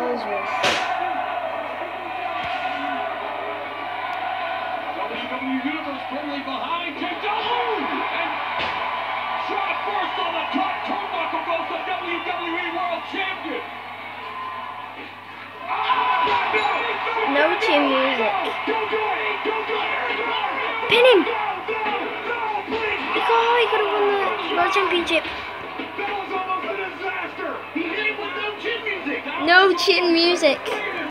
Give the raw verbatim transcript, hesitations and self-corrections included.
Ellsworth. W W E Universe firmly behind King Dolphin, and shot first on the top turnbuckle goes the W W E World Champion. No team music. Pin him! He got, he could have won the World Championship. That was almost a disaster. He hit him with no chin music. No chin music.